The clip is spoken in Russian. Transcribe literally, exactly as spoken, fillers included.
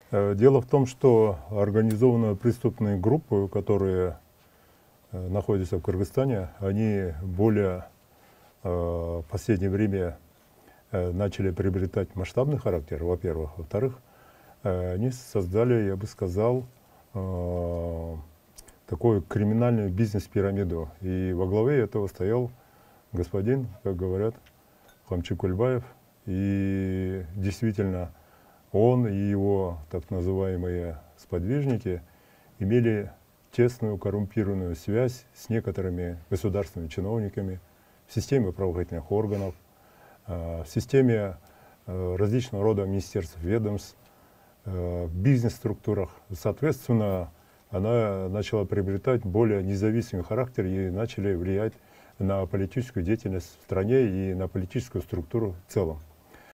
Э, Дело в том, что организованные преступные группы, которые э, находятся в Кыргызстане, они более э, в последнее время э, начали приобретать масштабный характер, во-первых. Во-вторых, э, они создали, я бы сказал, э, такую криминальную бизнес-пирамиду. И во главе этого стоял господин, как говорят, Хамчик Кульбаев. И действительно, он и его так называемые сподвижники имели тесную коррумпированную связь с некоторыми государственными чиновниками в системе правоохранительных органов, в системе различного рода министерств, ведомств, в бизнес-структурах. Соответственно, она начала приобретать более независимый характер и начали влиять на политическую деятельность в стране и на политическую структуру в целом.